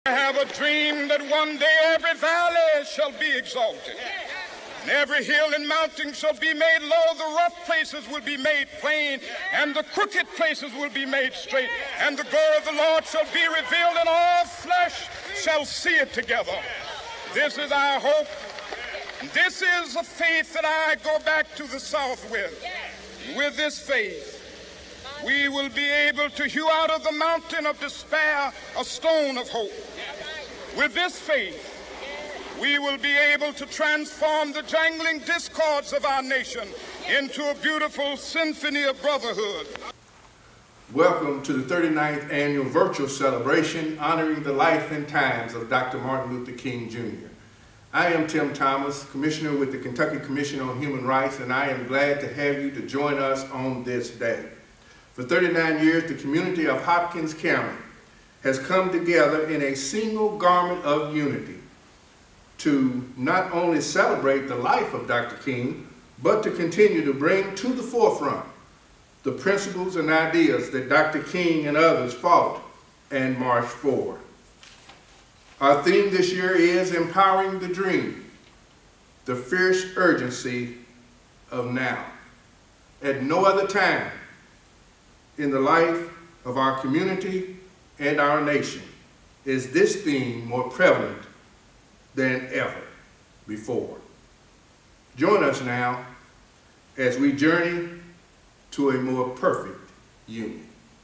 I have a dream that one day every valley shall be exalted, and every hill and mountain shall be made low. The rough places will be made plain, and the crooked places will be made straight. And the glory of the Lord shall be revealed, and all flesh shall see it together. This is our hope. This is a faith that I go back to the South with. With this faith, we will be able to hew out of the mountain of despair a stone of hope. With this faith, we will be able to transform the jangling discords of our nation into a beautiful symphony of brotherhood. Welcome to the 39th annual virtual celebration honoring the life and times of Dr. Martin Luther King Jr. I am Tim Thomas, Commissioner with the Kentucky Commission on Human Rights, and I am glad to have you to join us on this day. For 39 years, the community of Hopkins County has come together in a single garment of unity to not only celebrate the life of Dr. King, but to continue to bring to the forefront the principles and ideas that Dr. King and others fought and marched for. Our theme this year is Empowering the Dream, the fierce urgency of now. At no other time in the life of our community and our nation is this theme more prevalent than ever before. Join us now as we journey to a more perfect union.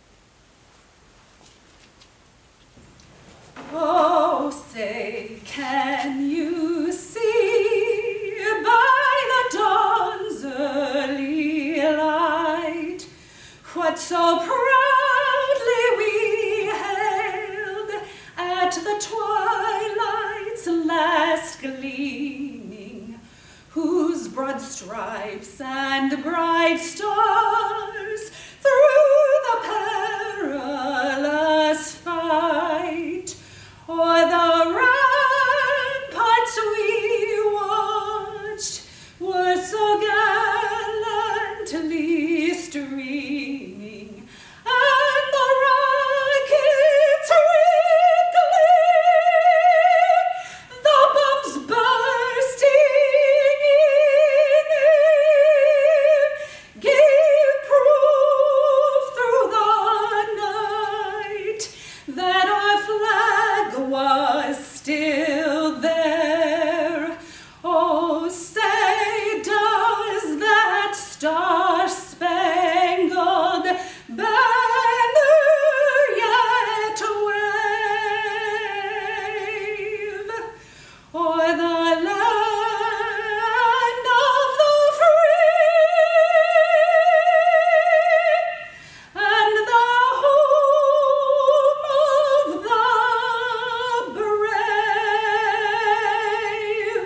Oh, say, can you see by the dawn's early light what so proudly we hailed at the twilight's last gleaming, whose broad stripes and bright stars through the perilous fight o'er the ramparts we watched were so gallantly streaming, and the rockets wrinkling, the bombs bursting in air, gave proof through the night that our flag was still there. Oh, say, does that star-spangled banner yet wave o'er the land of the free and the home of the brave?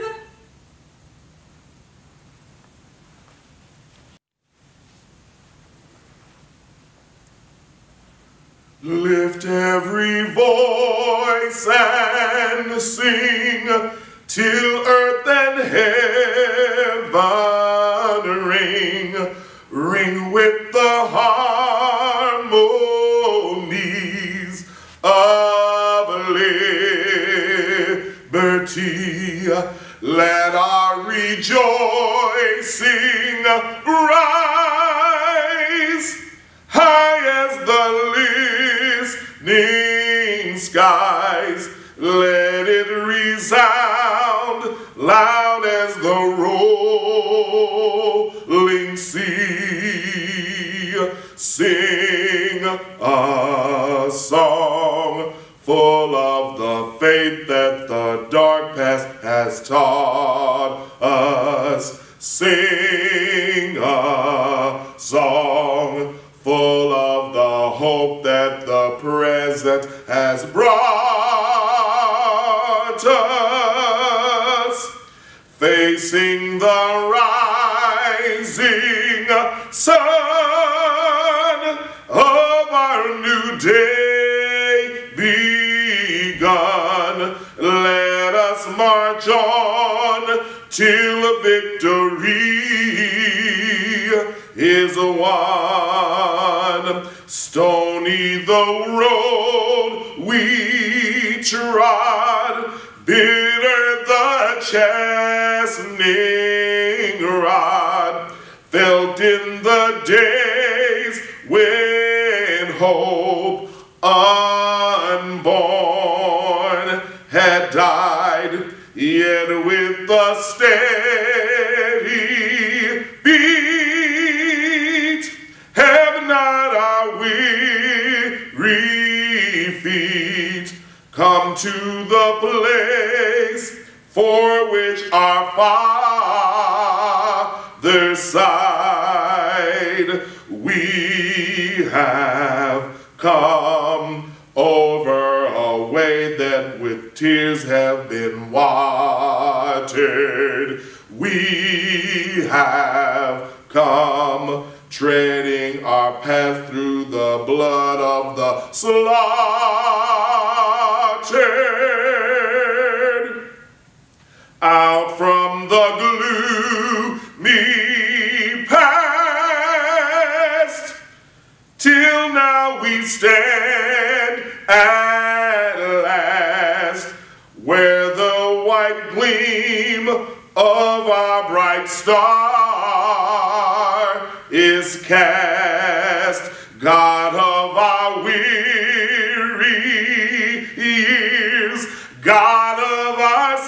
Lift every voice and sing till earth and heaven ring with the harmonies of liberty. Let our rejoicing rise high as the listening skies. Let it resound loud as the rolling sea. Sing a song full of the faith that the dark past has taught us. Sing a song full of the hope that the present has brought us. Facing the rising sun of our new day begun, let us march on till victory is won. Stony the road we tread, rod, bitter the chastening rod, felt in the days when hope unborn had died, yet with the steady beat have not our weary feet come to the place for which our Father sighed. We have come over a way that with tears have been watered. We have come treading our path through the blood of the slaughtered. Out from the gloomy past, till now we stand at last, where the white gleam of our bright star is cast. God of our weary years, God of our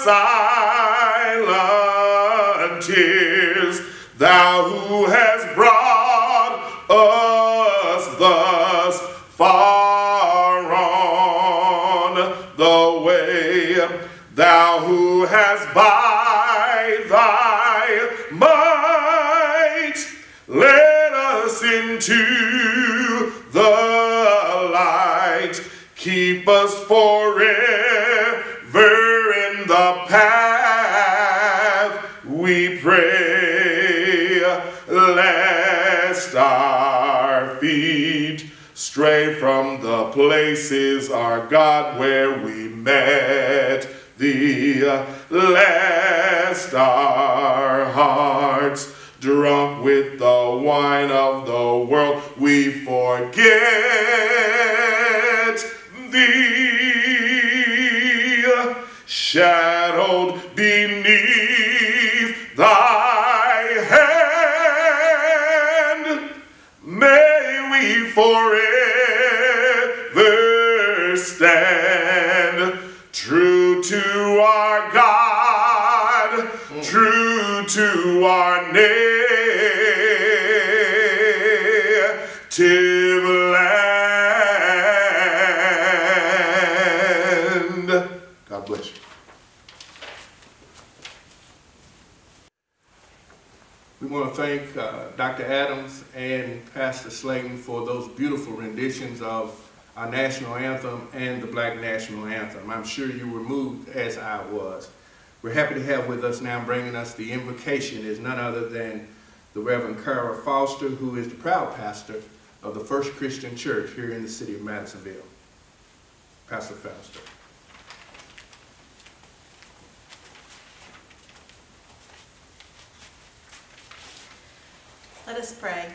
silent tears, thou who hast brought us thus far on the way, thou who hast by thy might led us into the light, keep us forever in the path we pray, lest our feet stray from the places, our God, where we met thee, lest our hearts, drunk with the wine of the world, we forget thee, shadowed beneath thy hand. May we forever stand true to our God, true to our native land. God bless you. We want to thank Dr. Adams and Pastor Slaton for those beautiful renditions of our national anthem and the Black National Anthem. I'm sure you were moved as I was. We're happy to have with us now, bringing us the invocation, is none other than the Reverend Kara Foster, who is the proud pastor of the First Christian Church here in the city of Madisonville. Pastor Foster. Let us pray.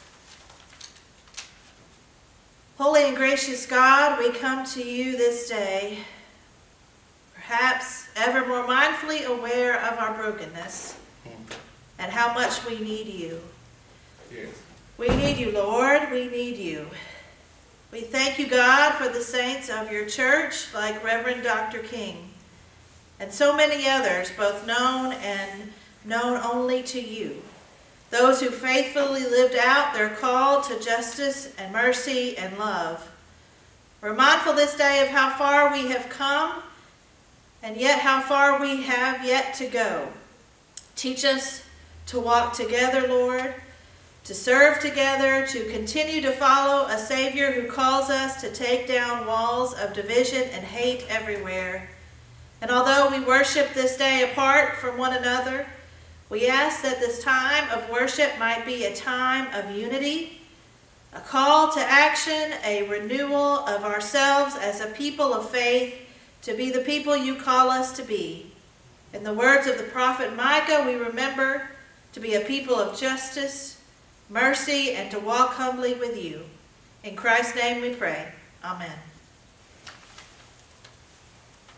Holy and gracious God, we come to you this day, perhaps ever more mindfully aware of our brokenness and how much we need you. Yes. We need you, Lord. We need you. We thank you, God, for the saints of your church, like Reverend Dr. King, and so many others, both known and known only to you. Those who faithfully lived out their call to justice and mercy and love. We're mindful this day of how far we have come, and yet how far we have yet to go. Teach us to walk together, Lord, to serve together, to continue to follow a Savior who calls us to take down walls of division and hate everywhere. And although we worship this day apart from one another, we ask that this time of worship might be a time of unity, a call to action, a renewal of ourselves as a people of faith to be the people you call us to be. In the words of the prophet Micah, we remember to be a people of justice, mercy, and to walk humbly with you. In Christ's name we pray. Amen.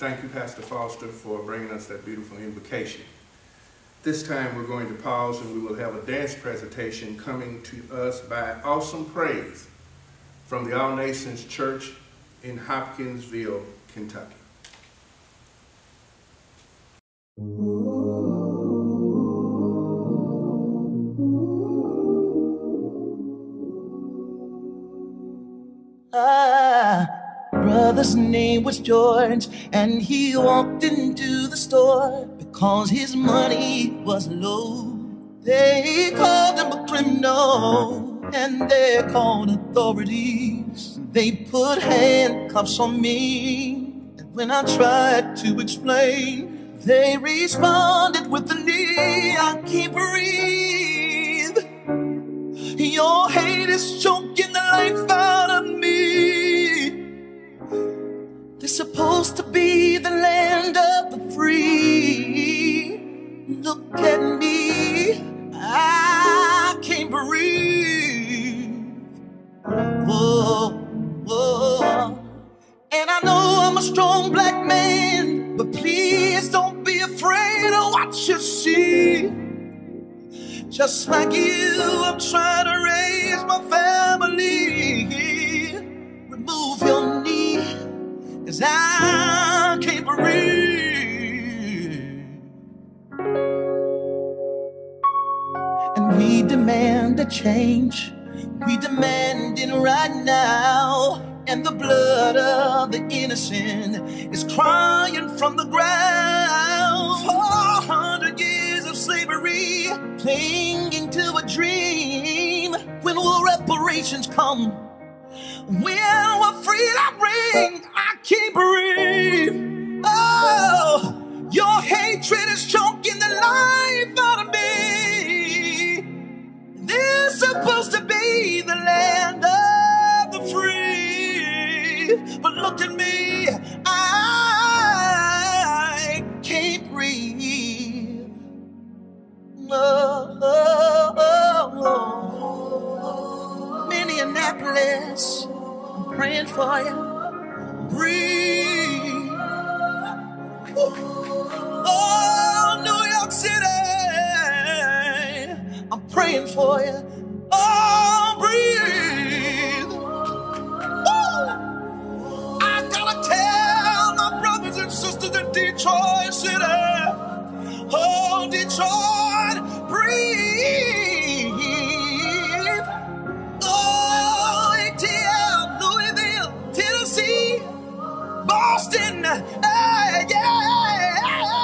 thank you, Pastor Foster, for bringing us that beautiful invocation. This time we're going to pause and we will have a dance presentation coming to us by Awesome Praise from the All Nations Church in Hopkinsville, Kentucky. Brother's name was George, and he walked into the store because his money was low. They called him a criminal, and they called authorities. They put handcuffs on me, and when I tried to explain, they responded with the knee. I can't breathe. Your hate is choking the life out of me. They're supposed to be the land of the free. Look at me, I can't breathe. Whoa, whoa. And I know I'm a strong black man, but please don't be afraid of what you see. Just like you, I'm trying to raise my family. Remove your knee, 'cause I can't breathe. And we demand a change. We demand it right now. And the blood of the innocent is crying from the ground. 400 years of slavery, clinging to a dream. When will reparations come? When will freedom ring? I can't breathe. Oh, your hatred is choking the life out of me. This is supposed to be the land of the free, but look at me, I can't breathe. Oh, oh, oh, oh. Minneapolis, I'm praying for you. Breathe. Oh, New York City, I'm praying for you. Oh, breathe. Oh, I gotta tell my brothers and sisters in Detroit City. Oh, Detroit, breathe. Oh, ATL, Louisville, Tennessee, Boston, yeah.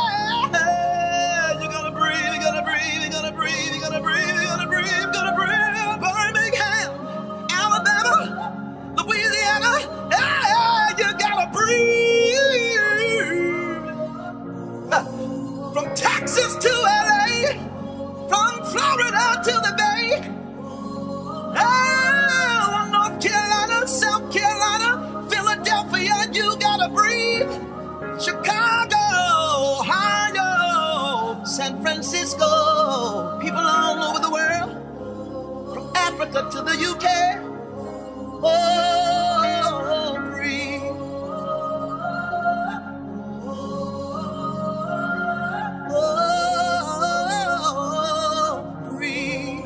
You gotta breathe, you gotta breathe, you gotta breathe, you gotta breathe, you gotta breathe, you gotta breathe. Birmingham, Alabama, Louisiana, you gotta breathe. From Texas to LA, from Florida to the Bay, North Carolina, South Carolina, Philadelphia, you gotta breathe. Chicago, Ohio, San Francisco, people all over the world, from Africa to the UK. Oh, breathe. Oh, breathe.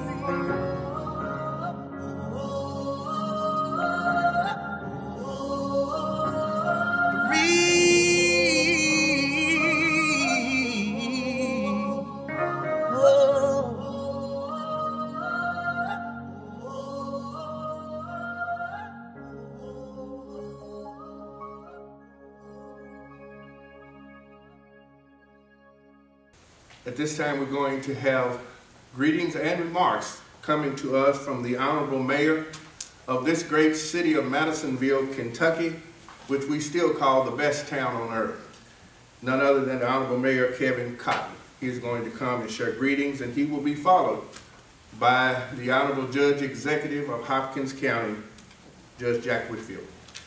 At this time, we're going to have greetings and remarks coming to us from the Honorable Mayor of this great city of Madisonville, Kentucky, which we still call the best town on earth. None other than the Honorable Mayor Kevin Cotton. He is going to come and share greetings, and he will be followed by the Honorable Judge Executive of Hopkins County, Judge Jack Whitfield.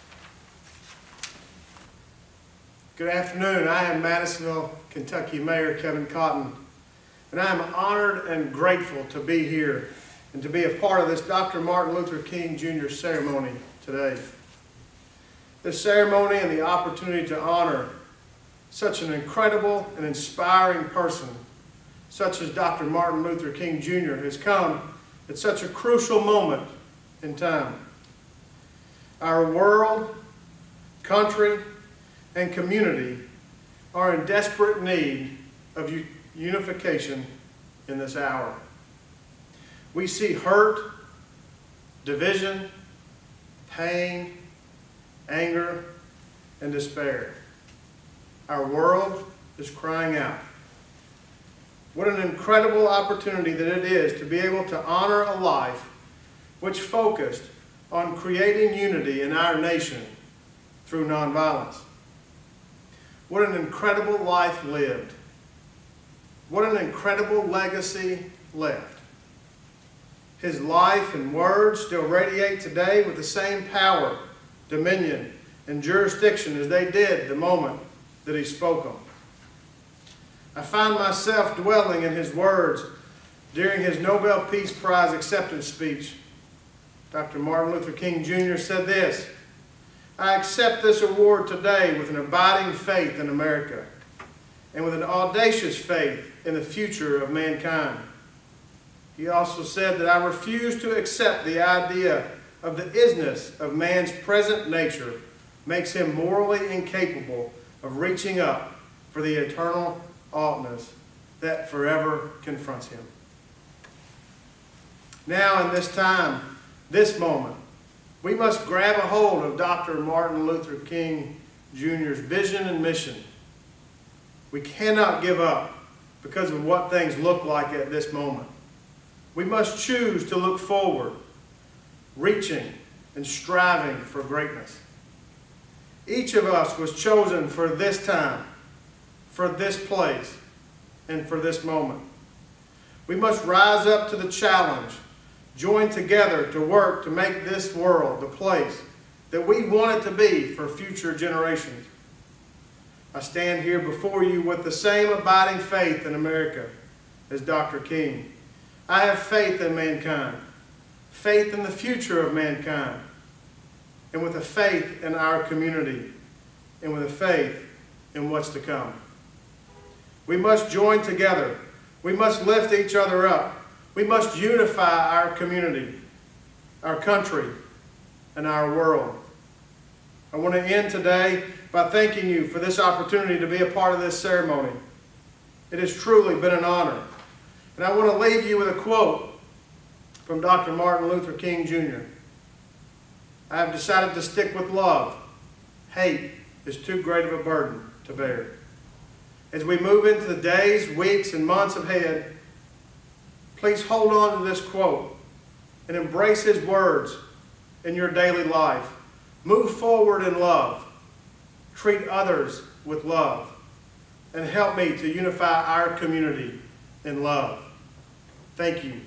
Good afternoon. I am Madisonville, Kentucky Mayor Kevin Cotton, and I am honored and grateful to be here and to be a part of this Dr. Martin Luther King Jr. ceremony today. This ceremony and the opportunity to honor such an incredible and inspiring person, such as Dr. Martin Luther King Jr., has come at such a crucial moment in time. Our world, country, and community are in desperate need of unification in this hour. We see hurt, division, pain, anger, and despair. Our world is crying out. What an incredible opportunity that it is to be able to honor a life which focused on creating unity in our nation through nonviolence. What an incredible life lived. What an incredible legacy left. His life and words still radiate today with the same power, dominion, and jurisdiction as they did the moment that he spoke them. I find myself dwelling in his words during his Nobel Peace Prize acceptance speech. Dr. Martin Luther King Jr. said this, "I accept this award today with an abiding faith in America and with an audacious faith in the future of mankind." He also said that I refuse to accept the idea of the isness of man's present nature makes him morally incapable of reaching up for the eternal oughtness that forever confronts him. Now in this time, this moment, we must grab a hold of Dr. Martin Luther King Jr.'s vision and mission. We cannot give up because of what things look like at this moment. We must choose to look forward, reaching and striving for greatness. Each of us was chosen for this time, for this place, and for this moment. We must rise up to the challenge, join together to work to make this world the place that we want it to be for future generations. I stand here before you with the same abiding faith in America as Dr. King. I have faith in mankind, faith in the future of mankind, and with a faith in our community, and with a faith in what's to come. We must join together. We must lift each other up. We must unify our community, our country, and our world. I want to end today by thanking you for this opportunity to be a part of this ceremony. It has truly been an honor. And I want to leave you with a quote from Dr. Martin Luther King Jr. "I have decided to stick with love. Hate is too great of a burden to bear." As we move into the days, weeks, and months ahead, please hold on to this quote and embrace his words in your daily life. Move forward in love. Treat others with love. And help me to unify our community in love. Thank you.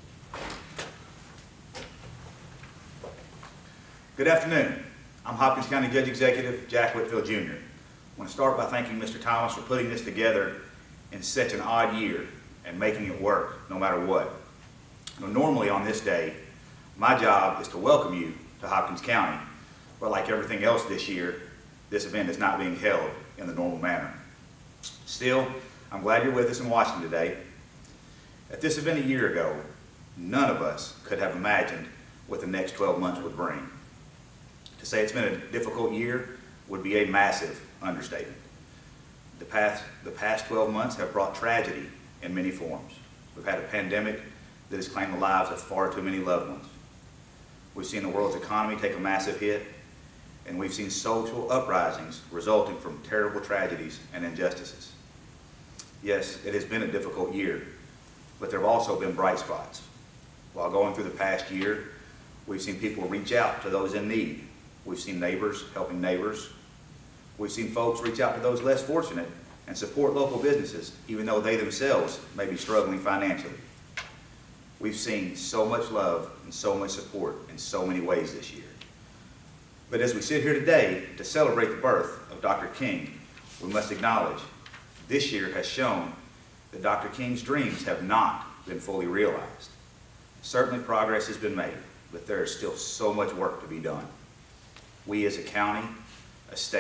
Good afternoon. I'm Hopkins County Judge Executive Jack Whitfield Jr. I want to start by thanking Mr. Thomas for putting this together in such an odd year and making it work no matter what. Now, normally on this day, my job is to welcome you to Hopkins County, but like everything else this year, this event is not being held in the normal manner. Still, I'm glad you're with us in Washington today. At this event a year ago, none of us could have imagined what the next 12 months would bring. To say it's been a difficult year would be a massive understatement. The past 12 months have brought tragedy in many forms. We've had a pandemic that has claimed the lives of far too many loved ones. We've seen the world's economy take a massive hit, and we've seen social uprisings resulting from terrible tragedies and injustices. Yes, it has been a difficult year, but there have also been bright spots. While going through the past year, we've seen people reach out to those in need. We've seen neighbors helping neighbors. We've seen folks reach out to those less fortunate and support local businesses, even though they themselves may be struggling financially. We've seen so much love and so much support in so many ways this year. But as we sit here today to celebrate the birth of Dr. King, we must acknowledge this year has shown that Dr. King's dreams have not been fully realized. Certainly progress has been made, but there is still so much work to be done. We as a county, a state,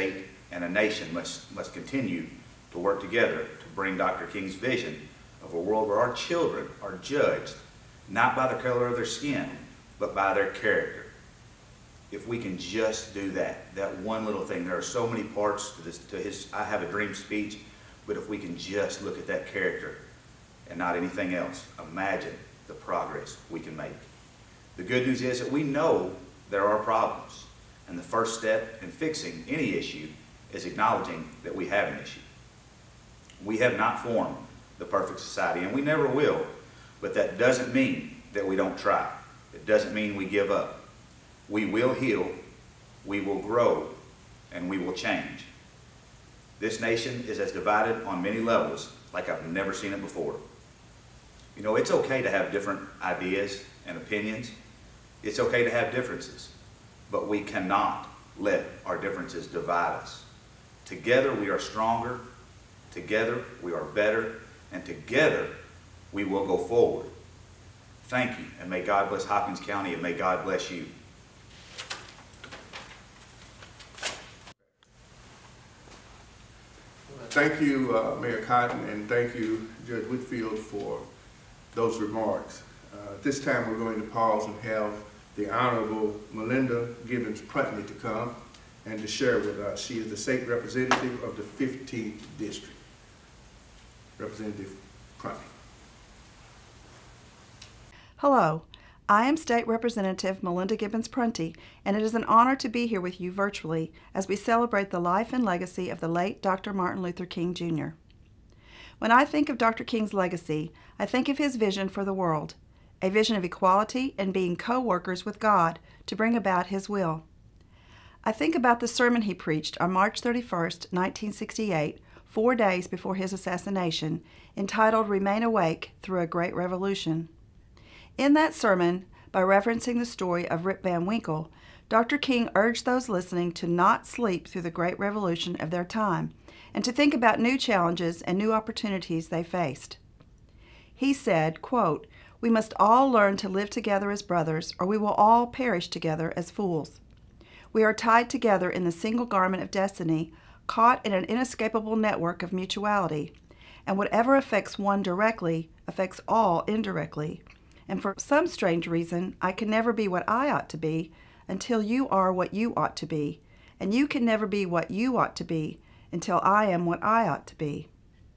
and a nation must continue to work together to bring Dr. King's vision of a world where our children are judged not by the color of their skin, but by their character. If we can just do that one little thing. There are so many parts to his I Have a Dream speech, but if we can just look at that character and not anything else, imagine the progress we can make. The good news is that we know there are problems, and the first step in fixing any issue is acknowledging that we have an issue. We have not formed the perfect society, and we never will, but that doesn't mean that we don't try. It doesn't mean we give up. We will heal, we will grow, and we will change. This nation is as divided on many levels like I've never seen it before. You know, it's okay to have different ideas and opinions. It's okay to have differences, but we cannot let our differences divide us. Together we are stronger, together we are better, and together we will go forward. Thank you, and may God bless Hopkins County, and may God bless you. Thank you, Mayor Cotton, and thank you, Judge Whitfield, for those remarks. At this time, we're going to pause and have the Honorable MeLinda Gibbons Prunity to come and to share with us. She is the state representative of the 15th District. Representative Prunity. Hello, I am State Representative MeLinda Gibbons Prunty, and it is an honor to be here with you virtually as we celebrate the life and legacy of the late Dr. Martin Luther King, Jr. When I think of Dr. King's legacy, I think of his vision for the world, a vision of equality and being co-workers with God to bring about his will. I think about the sermon he preached on March 31st, 1968, 4 days before his assassination, entitled Remain Awake Through a Great Revolution. In that sermon, by referencing the story of Rip Van Winkle, Dr. King urged those listening to not sleep through the great revolution of their time and to think about new challenges and new opportunities they faced. He said, quote, "We must all learn to live together as brothers, or we will all perish together as fools. We are tied together in the single garment of destiny, caught in an inescapable network of mutuality, and whatever affects one directly affects all indirectly. And for some strange reason, I can never be what I ought to be until you are what you ought to be, and you can never be what you ought to be until I am what I ought to be."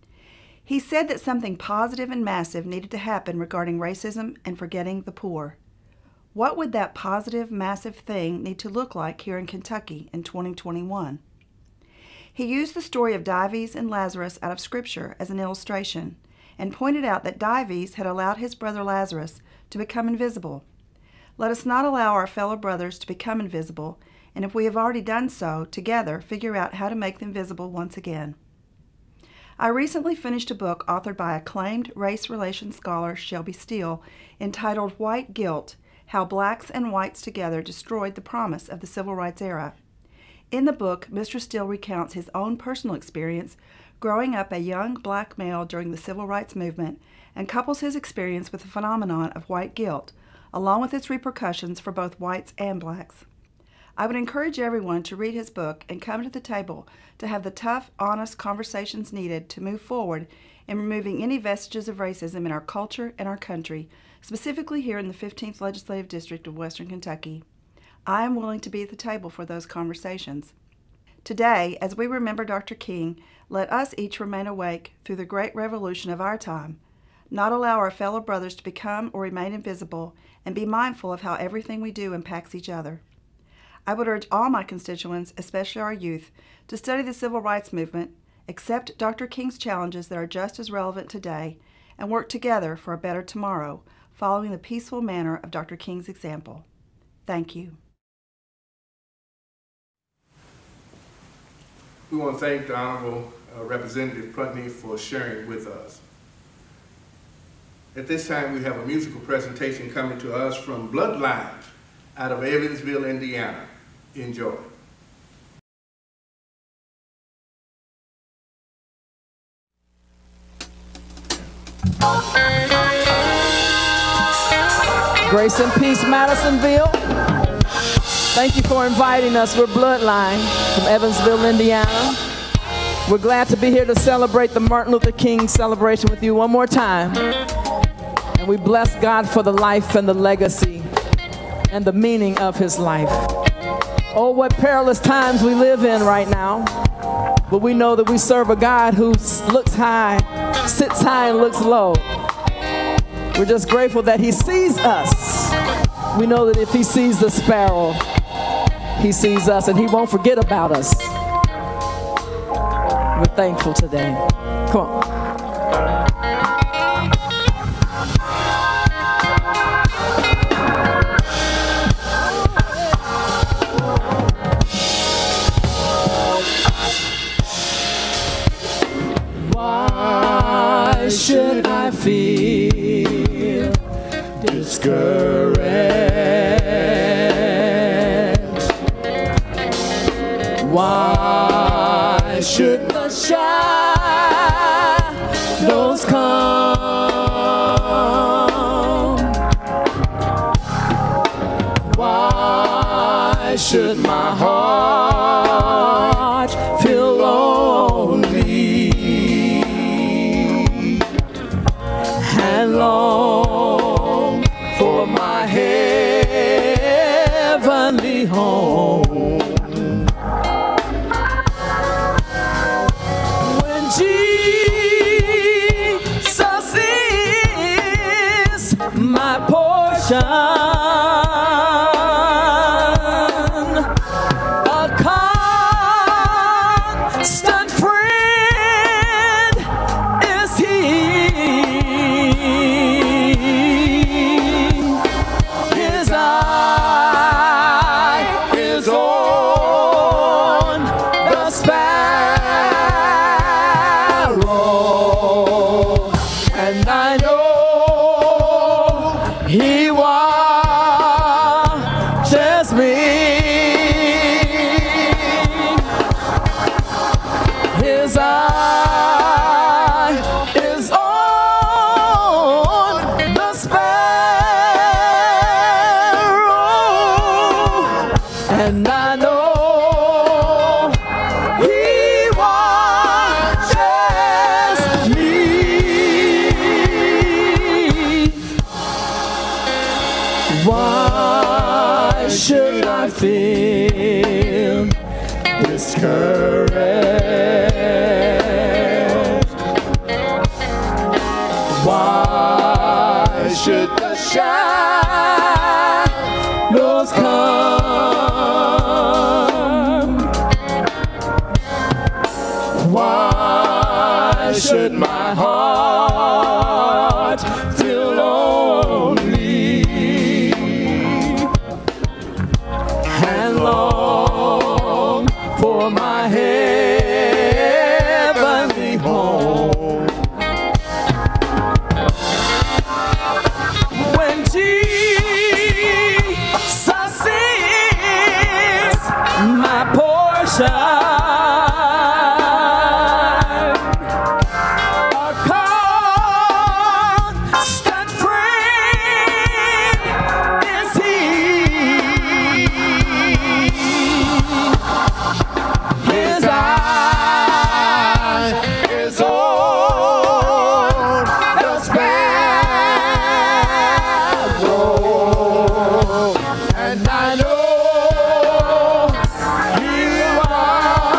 He said that something positive and massive needed to happen regarding racism and forgetting the poor. What would that positive, massive thing need to look like here in Kentucky in 2021? He used the story of Dives and Lazarus out of Scripture as an illustration, and pointed out that Dives had allowed his brother Lazarus to become invisible. Let us not allow our fellow brothers to become invisible, and if we have already done so, together figure out how to make them visible once again. I recently finished a book authored by acclaimed race relations scholar Shelby Steele entitled White Guilt: How Blacks and Whites Together Destroyed the Promise of the Civil Rights Era. In the book, Mr. Steele recounts his own personal experience growing up a young black male during the Civil Rights Movement and couples his experience with the phenomenon of white guilt, along with its repercussions for both whites and blacks. I would encourage everyone to read his book and come to the table to have the tough, honest conversations needed to move forward in removing any vestiges of racism in our culture and our country, specifically here in the 15th Legislative District of Western Kentucky. I am willing to be at the table for those conversations. Today, as we remember Dr. King, let us each remain awake through the great revolution of our time, not allow our fellow brothers to become or remain invisible, and be mindful of how everything we do impacts each other. I would urge all my constituents, especially our youth, to study the Civil Rights Movement, accept Dr. King's challenges that are just as relevant today, and work together for a better tomorrow, following the peaceful manner of Dr. King's example. Thank you. We want to thank the Honorable Representative Prunty for sharing with us. At this time, we have a musical presentation coming to us from Bloodline out of Evansville, Indiana. Enjoy. Grace and peace, Madisonville. Thank you for inviting us. We're Bloodline from Evansville, Indiana. We're glad to be here to celebrate the Martin Luther King celebration with you one more time. And we bless God for the life and the legacy and the meaning of his life. Oh, what perilous times we live in right now. But we know that we serve a God who looks high, sits high and looks low. We're just grateful that he sees us. We know that if he sees the sparrow, he sees us, and he won't forget about us. We're thankful today. Come on. Why should I feel discouraged? Why should the shadows come? Why should my heart feel lonely and long for my heavenly home? Feel discouraged. Why should the shadows come? Why should my heart feel lonely and long for my heavenly home? When Jesus is my portion, and I know you are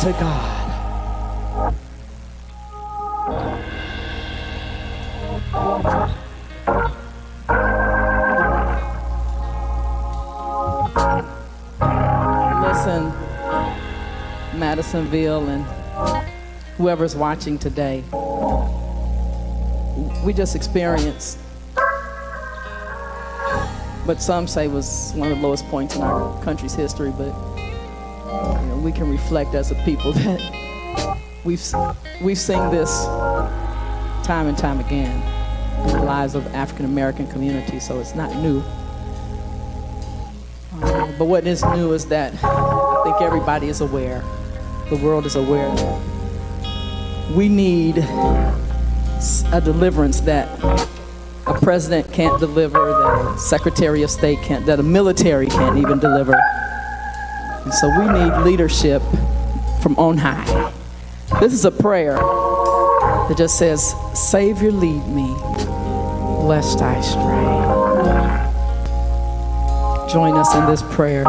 to God. Listen, Madisonville and whoever's watching today, we just experienced what some say was one of the lowest points in our country's history, but you know, we can reflect as a people that we've seen this time and time again in the lives of African American communities, so it's not new. But what is new is that I think everybody is aware, the world is aware that we need a deliverance that a president can't deliver, that a Secretary of State can't, that a military can't even deliver. And so we need leadership from on high. This is a prayer that just says, Savior, lead me, lest I stray. Join us in this prayer.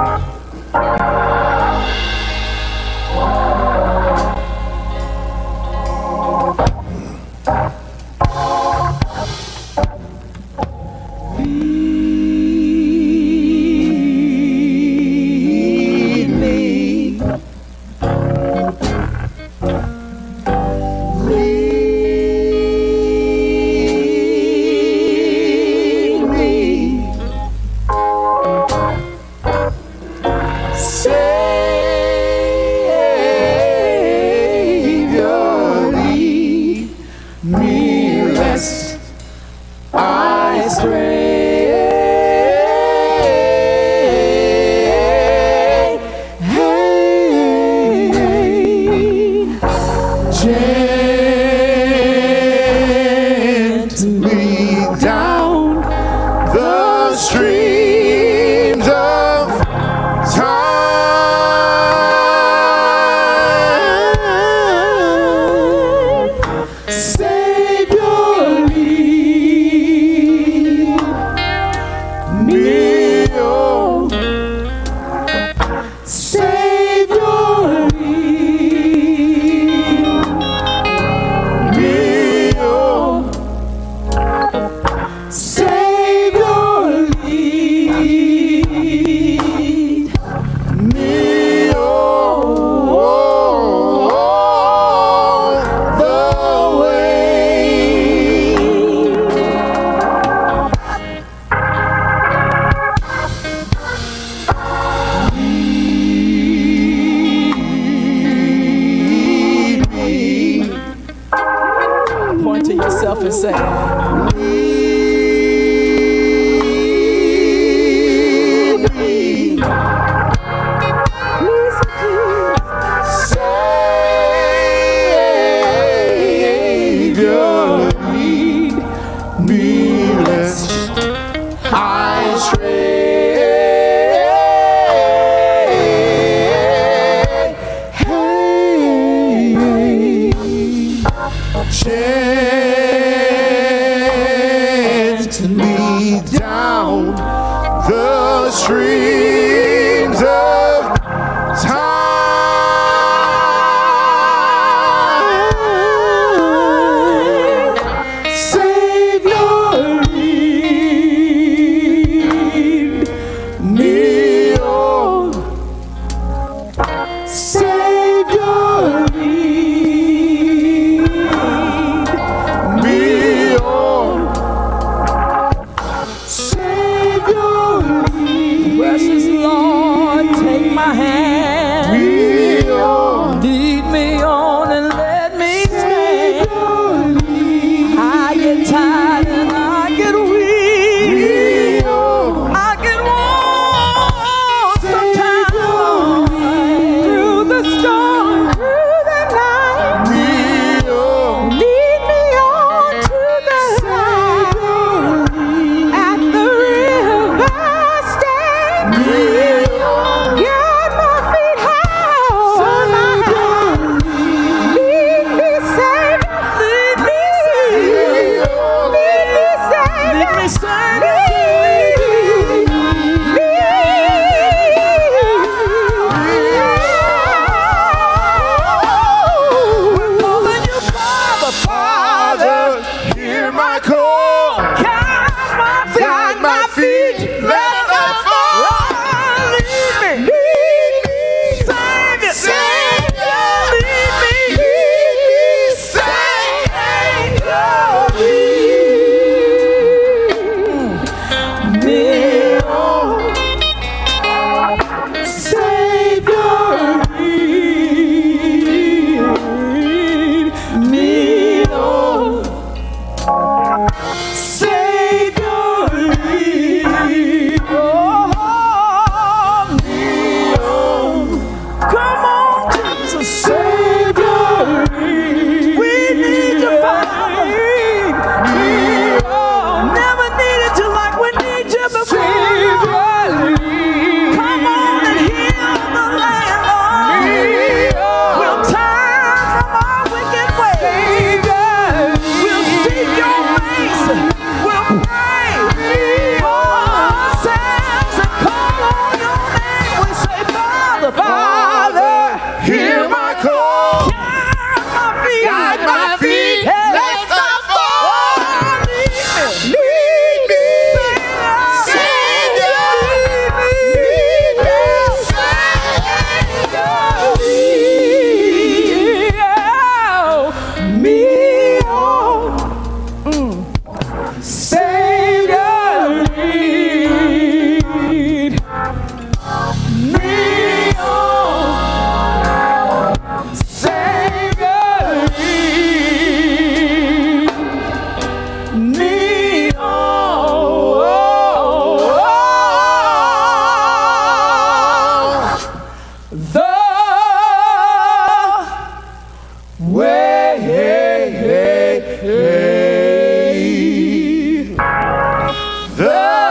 Precious Lord. guide my feet, lest I fall. Lead me, Savior, Savior, lead me, Savior, lead me, oh, Savior, lead me, oh, Savior, lead, oh, me, oh, come on, Jesus, Savior, lead, we need you, Father, lead me, oh, never needed you like we need you before, Savior, lead, come on and heal the land, Lord, me, oh, we'll turn from our wicked ways, we'll seek your face, we'll pray for ourselves and call on your name. We say, Father, Father, hear my call, guide my feet, lest I fall. Lead me, Savior, lead me, Savior, lead me, oh, Savior, lead me, oh, Savior, lead me, oh, the way, the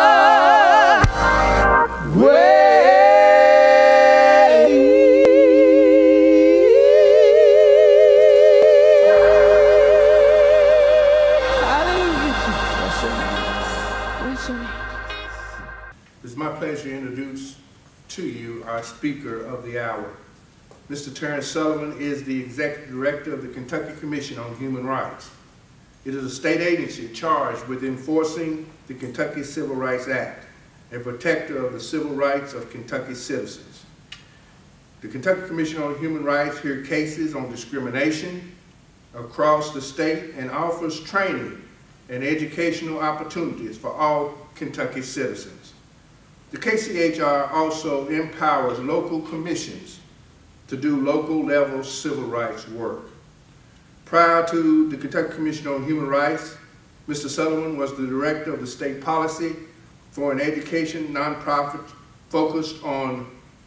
It's my pleasure to introduce to you our speaker of the hour. Mr. Terrance Sullivan is the Executive Director of the Kentucky Commission on Human Rights. It is a state agency charged with enforcing the Kentucky Civil Rights Act, a protector of the civil rights of Kentucky citizens. The Kentucky Commission on Human Rights hears cases on discrimination across the state and offers training and educational opportunities for all Kentucky citizens. The KCHR also empowers local commissions to do local level civil rights work. Prior to the Kentucky Commission on Human Rights, Mr. Sullivan was the director of the state policy for an education nonprofit focused on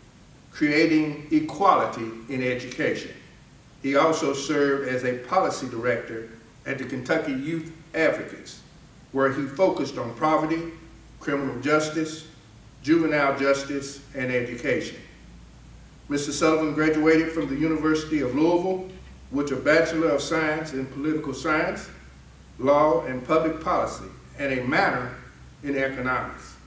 creating equality in education. He also served as a policy director at the Kentucky Youth Advocates, where he focused on poverty, criminal justice, juvenile justice, and education. Mr. Sullivan graduated from the University of Louisville with a Bachelor of Science in Political Science, Law, and Public Policy, and a minor in Economics.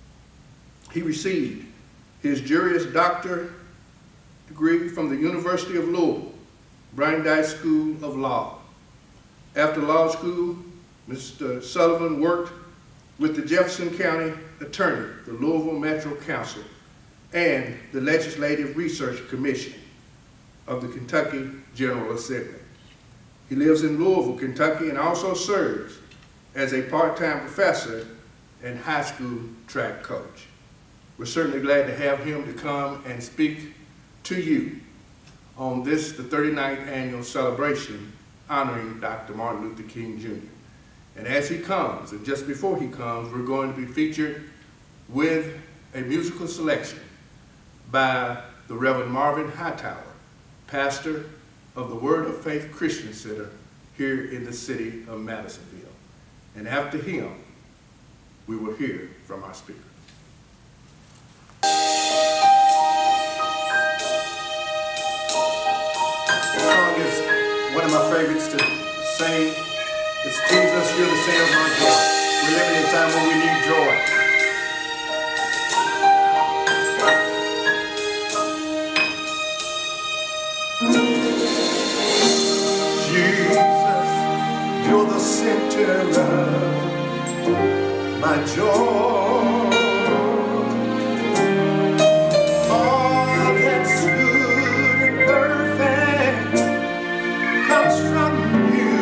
He received his Juris Doctor degree from the University of Louisville, Brandeis School of Law. After law school, Mr. Sullivan worked with the Jefferson County Attorney, the Louisville Metro Council, and the Legislative Research Commission of the Kentucky General Assembly. He lives in Louisville, Kentucky, and also serves as a part-time professor and high school track coach. We're certainly glad to have him to come and speak to you on this, the 39th annual celebration honoring Dr. Martin Luther King Jr. And as he comes, and just before he comes, we're going to be featured with a musical selection by the Reverend Marvin Hightower, pastor of the Word of Faith Christian Center here in the city of Madisonville. And after him, we will hear from our speaker. This song is one of my favorites to sing. It's Jesus, you're the center of my joy. We're living in a time when we need joy. Jesus, you're the center of my joy. All that's good and perfect comes from you.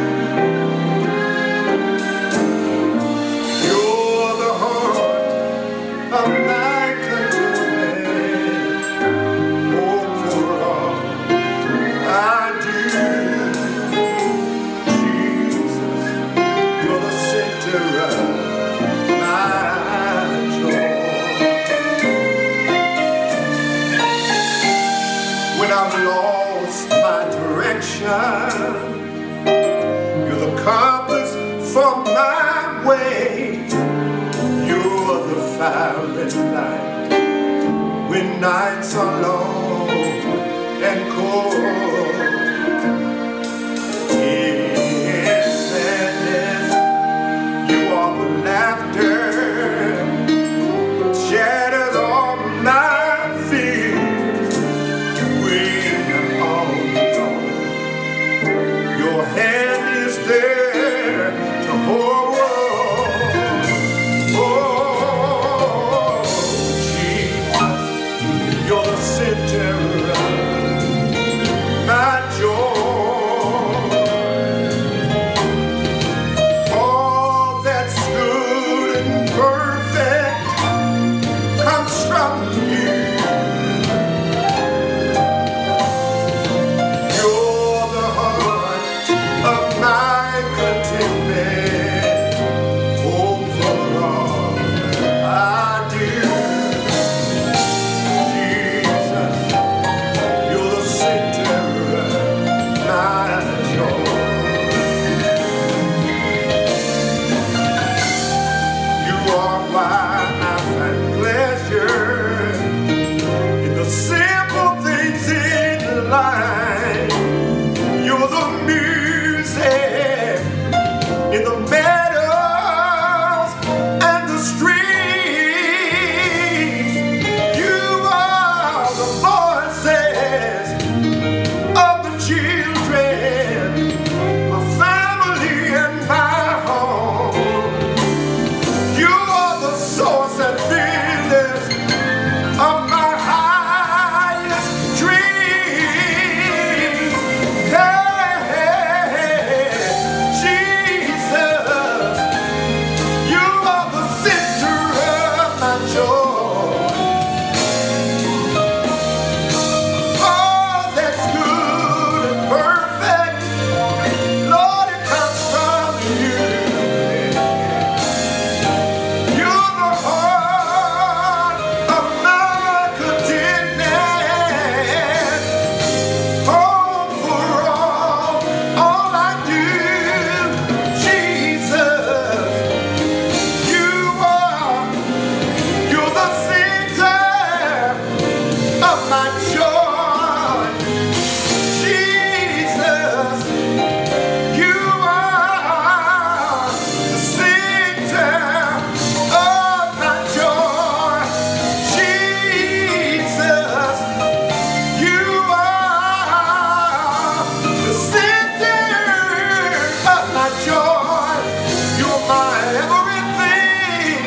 You're the heart of my contentment. Hope for all I do. Jesus, you're the center of my joy. When I've lost my direction, you're the compass for my way. You're the fire and light when nights are long and cold. In sadness, you are the laughter that shatters all my fears. When I'm all alone, your hand is there to hold. Oh, Jesus, you're the center of my joy. All that's good and perfect comes from you. You're the heart of my contentment. Hope for all I do. Jesus, you're the center of my joy. You are why I find pleasure in the simple things in life. You're the music in the meadows and the streams. You are the voices of the children, my family and my home. You are the source and finish of my highest dreams. Hey, Jesus, you are the center of my joy. All that's good and perfect, Lord, it comes from you. You're the heart of my contentment. Hope for all I do. Jesus, you're the center of my joy. Jesus, you are the center of my joy. Jesus, you are the center of my joy. You're my everything,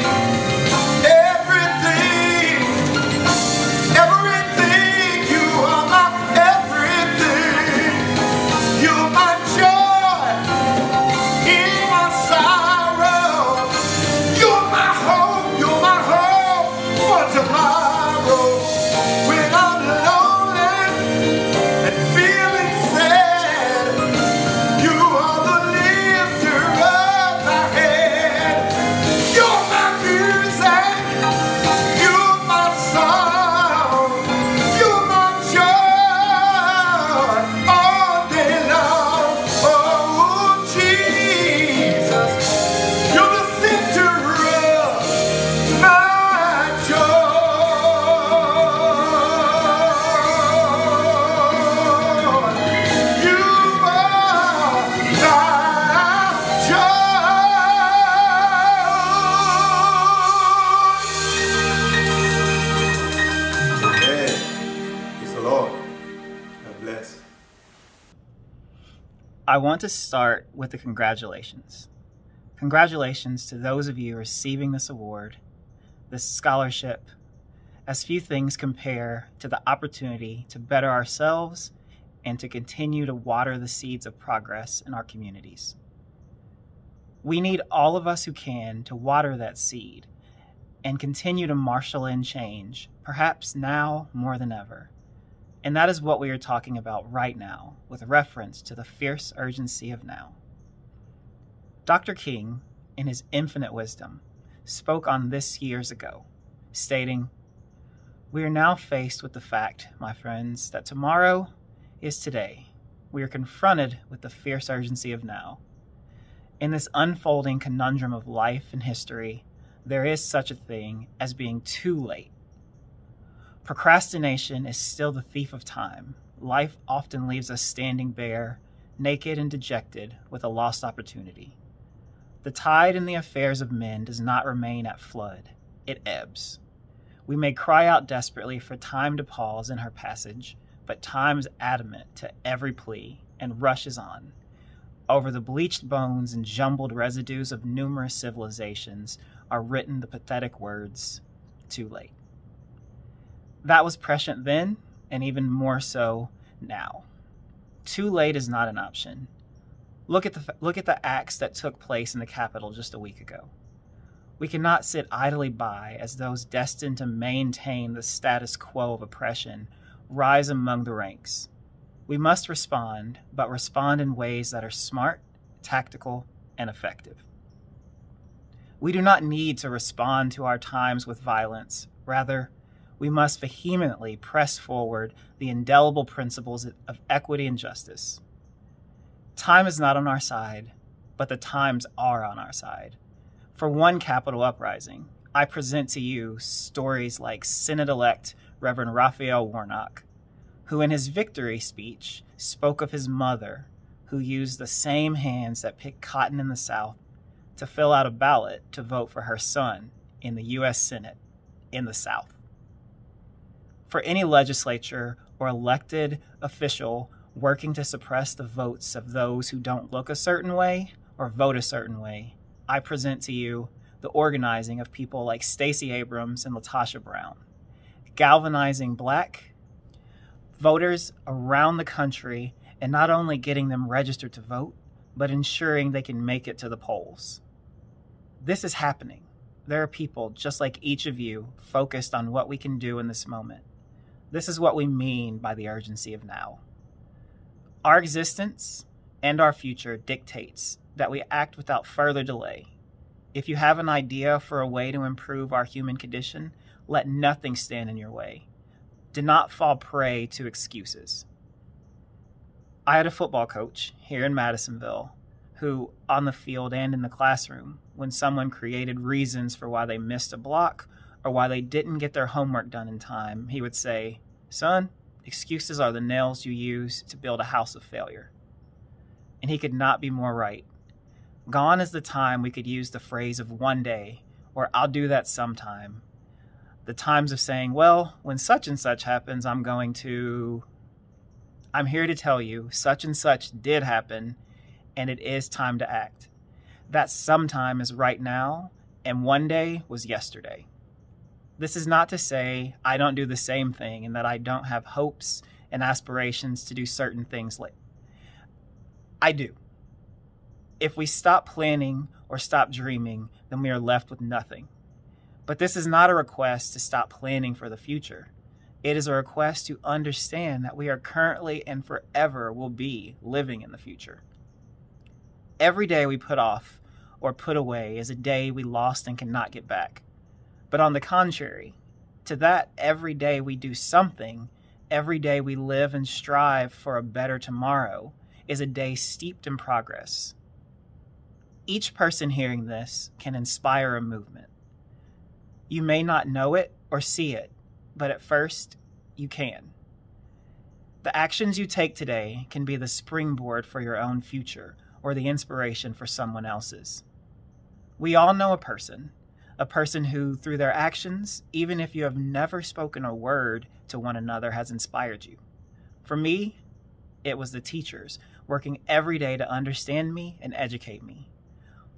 everything, everything. You are my everything. You're my joy in my sorrow. You're my hope for tomorrow. When I'm lonely and feeling sad, you are the lifter of my head. You're my music, you're my song, you're my joy all day long. Oh, Jesus, you're the center of my joy. You are my joy. Amen. Praise the Lord. God bless. I want to start with the congratulations. Congratulations to those of you receiving this award, this scholarship, as few things compare to the opportunity to better ourselves and to continue to water the seeds of progress in our communities. We need all of us who can to water that seed and continue to marshal in change, perhaps now more than ever. And that is what we are talking about right now, with reference to the fierce urgency of now. Dr. King, in his infinite wisdom, spoke on this years ago, stating, "We are now faced with the fact, my friends, that tomorrow is today. We are confronted with the fierce urgency of now. In this unfolding conundrum of life and history, there is such a thing as being too late. Procrastination is still the thief of time. Life often leaves us standing bare, naked and dejected with a lost opportunity. The tide in the affairs of men does not remain at flood. It ebbs. We may cry out desperately for time to pause in her passage, but time is adamant to every plea and rushes on. Over the bleached bones and jumbled residues of numerous civilizations are written the pathetic words, 'Too late.' That was prescient then, and even more so now. Too late is not an option. Look at the acts that took place in the Capitol just a week ago. We cannot sit idly by as those destined to maintain the status quo of oppression rise among the ranks. We must respond, but respond in ways that are smart, tactical, and effective. We do not need to respond to our times with violence. Rather, we must vehemently press forward the indelible principles of equity and justice. Time is not on our side, but the times are on our side. For one capital uprising, I present to you stories like Senate-elect Reverend Raphael Warnock, who in his victory speech spoke of his mother, who used the same hands that picked cotton in the South to fill out a ballot to vote for her son in the U.S. Senate in the South. For any legislature or elected official working to suppress the votes of those who don't look a certain way or vote a certain way, I present to you the organizing of people like Stacey Abrams and LaTosha Brown, galvanizing Black voters around the country and not only getting them registered to vote, but ensuring they can make it to the polls. This is happening. There are people just like each of you focused on what we can do in this moment. This is what we mean by the urgency of now. Our existence and our future dictates that we act without further delay. If you have an idea for a way to improve our human condition, let nothing stand in your way. Do not fall prey to excuses. I had a football coach here in Madisonville who, on the field and in the classroom, when someone created reasons for why they missed a block or why they didn't get their homework done in time, he would say, "Son, excuses are the nails you use to build a house of failure." And he could not be more right. Gone is the time we could use the phrase of one day, or I'll do that sometime. The times of saying, well, when such and such happens, I'm here to tell you such and such did happen, and it is time to act. That sometime is right now, and one day was yesterday. This is not to say I don't do the same thing and that I don't have hopes and aspirations to do certain things later. I do. If we stop planning or stop dreaming, then we are left with nothing. But this is not a request to stop planning for the future. It is a request to understand that we are currently and forever will be living in the future. Every day we put off or put away is a day we lost and cannot get back. But on the contrary, to that every day we do something, every day we live and strive for a better tomorrow, is a day steeped in progress. Each person hearing this can inspire a movement. You may not know it or see it, but at first, you can. The actions you take today can be the springboard for your own future or the inspiration for someone else's. We all know a person who, through their actions, even if you have never spoken a word to one another, has inspired you. For me, it was the teachers working every day to understand me and educate me.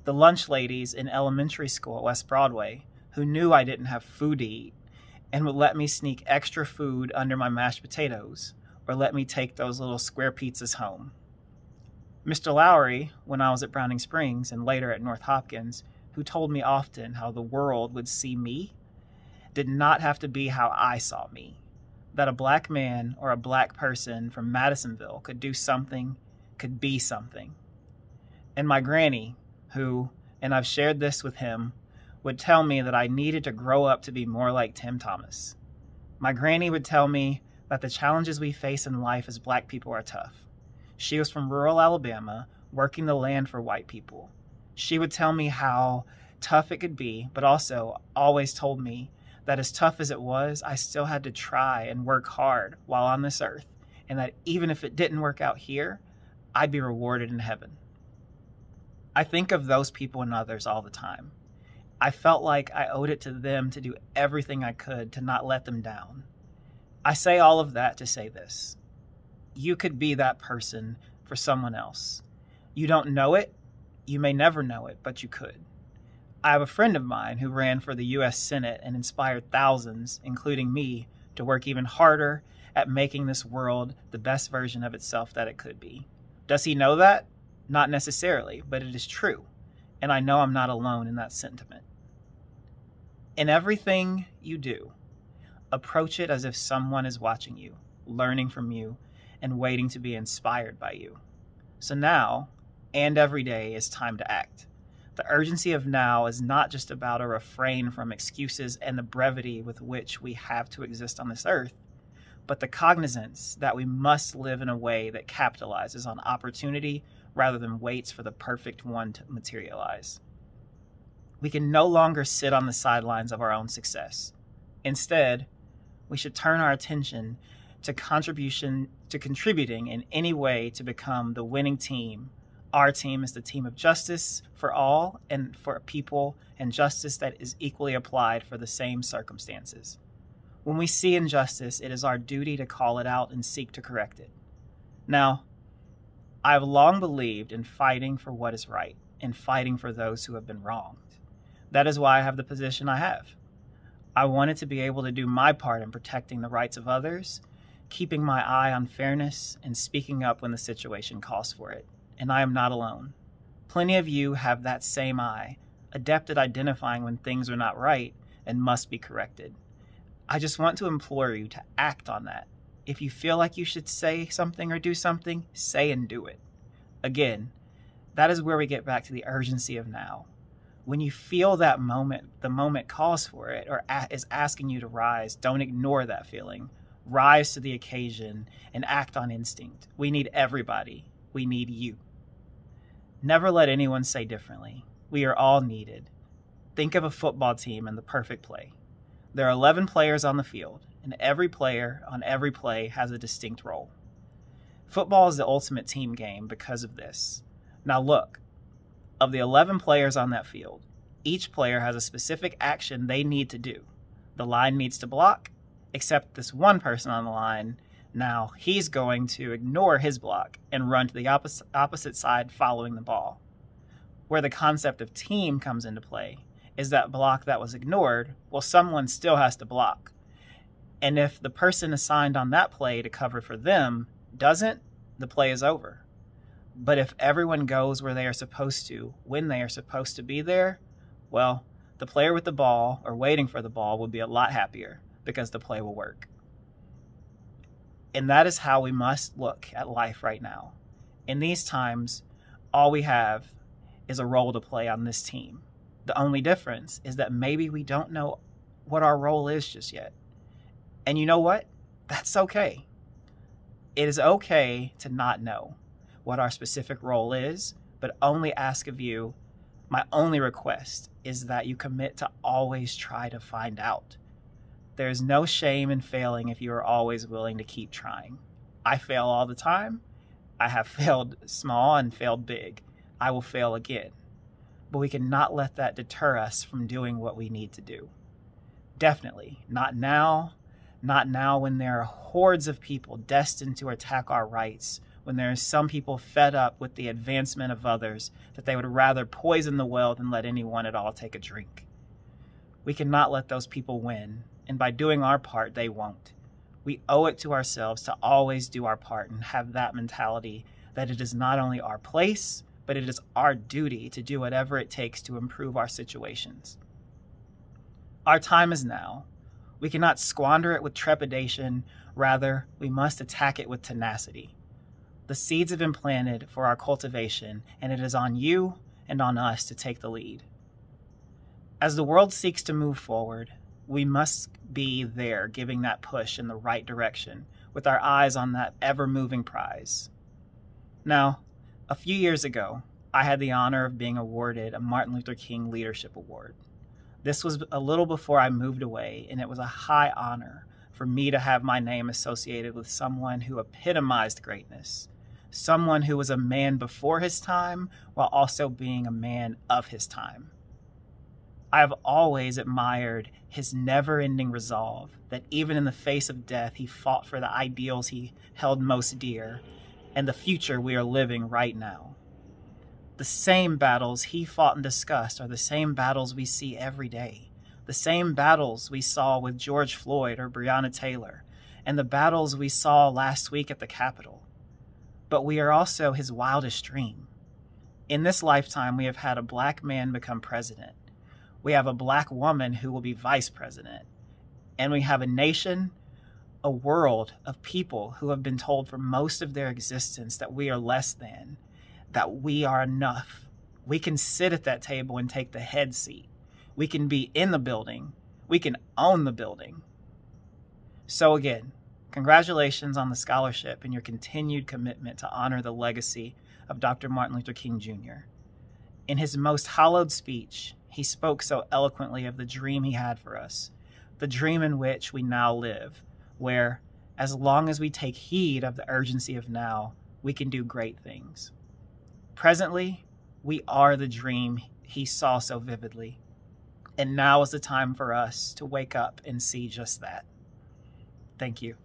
The lunch ladies in elementary school at West Broadway who knew I didn't have food to eat and would let me sneak extra food under my mashed potatoes or let me take those little square pizzas home. Mr. Lowry, when I was at Browning Springs and later at North Hopkins, who told me often how the world would see me, did not have to be how I saw me. That a black man or a black person from Madisonville could do something, could be something. And my granny, who, and I've shared this with him, would tell me that I needed to grow up to be more like Tim Thomas. My granny would tell me that the challenges we face in life as black people are tough. She was from rural Alabama, working the land for white people. She would tell me how tough it could be, but also always told me that as tough as it was, I still had to try and work hard while on this earth, and that even if it didn't work out here, I'd be rewarded in heaven. I think of those people and others all the time. I felt like I owed it to them to do everything I could to not let them down. I say all of that to say this. You could be that person for someone else. You don't know it, you may never know it, but you could. I have a friend of mine who ran for the U.S. Senate and inspired thousands, including me, to work even harder at making this world the best version of itself that it could be. Does he know that? Not necessarily, but it is true, and I know I'm not alone in that sentiment. In everything you do, approach it as if someone is watching you, learning from you, and waiting to be inspired by you. So now, and every day, is time to act. The urgency of now is not just about a refrain from excuses and the brevity with which we have to exist on this earth, but the cognizance that we must live in a way that capitalizes on opportunity rather than waits for the perfect one to materialize. We can no longer sit on the sidelines of our own success. Instead, we should turn our attention to contributing in any way to become the winning team. Our team is the team of justice for all and for people, and justice that is equally applied for the same circumstances. When we see injustice, it is our duty to call it out and seek to correct it. Now, I have long believed in fighting for what is right and fighting for those who have been wronged. That is why I have the position I have. I wanted to be able to do my part in protecting the rights of others, keeping my eye on fairness, and speaking up when the situation calls for it. And I am not alone. Plenty of you have that same eye, adept at identifying when things are not right and must be corrected. I just want to implore you to act on that. If you feel like you should say something or do something, say and do it. Again, that is where we get back to the urgency of now. When you feel that moment, the moment calls for it or is asking you to rise, don't ignore that feeling. Rise to the occasion and act on instinct. We need everybody. We need you. Never let anyone say differently. We are all needed. Think of a football team and the perfect play. There are 11 players on the field, and every player on every play has a distinct role. Football is the ultimate team game because of this. Now look, of the 11 players on that field, each player has a specific action they need to do. The line needs to block, except this one person on the line. Now he's going to ignore his block and run to the opposite side following the ball. Where the concept of team comes into play is that block that was ignored, well, someone still has to block. And if the person assigned on that play to cover for them doesn't, the play is over. But if everyone goes where they are supposed to, when they are supposed to be there, well, the player with the ball or waiting for the ball will be a lot happier because the play will work. And that is how we must look at life right now. In these times, all we have is a role to play on this team. The only difference is that maybe we don't know what our role is just yet. And you know what? That's okay. It is okay to not know what our specific role is, but only ask of you, my only request is that you commit to always try to find out. There is no shame in failing if you are always willing to keep trying. I fail all the time. I have failed small and failed big. I will fail again. But we cannot let that deter us from doing what we need to do. Definitely, not now when there are hordes of people destined to attack our rights when there are some people fed up with the advancement of others that they would rather poison the well than let anyone at all take a drink. We cannot let those people win, and by doing our part, they won't. We owe it to ourselves to always do our part and have that mentality that it is not only our place, but it is our duty to do whatever it takes to improve our situations. Our time is now. We cannot squander it with trepidation. Rather, we must attack it with tenacity. The seeds have been planted for our cultivation, and it is on you and on us to take the lead. As the world seeks to move forward, we must be there giving that push in the right direction with our eyes on that ever-moving prize. Now, a few years ago, I had the honor of being awarded a Martin Luther King Leadership Award. This was a little before I moved away, and it was a high honor for me to have my name associated with someone who epitomized greatness, someone who was a man before his time while also being a man of his time. I have always admired his never-ending resolve that even in the face of death, he fought for the ideals he held most dear and the future we are living right now. The same battles he fought and discussed are the same battles we see every day, the same battles we saw with George Floyd or Breonna Taylor, and the battles we saw last week at the Capitol. But we are also his wildest dream. In this lifetime, we have had a black man become president. We have a black woman who will be vice president. And we have a nation, a world of people who have been told for most of their existence that we are less than, that we are enough. We can sit at that table and take the head seat. We can be in the building. We can own the building. So again, congratulations on the scholarship and your continued commitment to honor the legacy of Dr. Martin Luther King Jr. In his most hallowed speech, he spoke so eloquently of the dream he had for us, the dream in which we now live, where, as long as we take heed of the urgency of now, we can do great things. Presently, we are the dream he saw so vividly, and now is the time for us to wake up and see just that. Thank you.